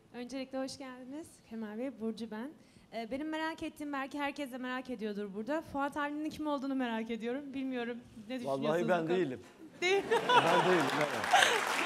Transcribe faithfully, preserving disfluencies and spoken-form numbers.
Öncelikle hoş geldiniz Kemal Bey, Burcu ben. Ee, benim merak ettiğim, belki herkes de merak ediyordur burada. Fuat abinin kim olduğunu merak ediyorum. Bilmiyorum, ne düşünüyorsunuz? Vallahi ben değilim. Değil. Ben değilim. Evet.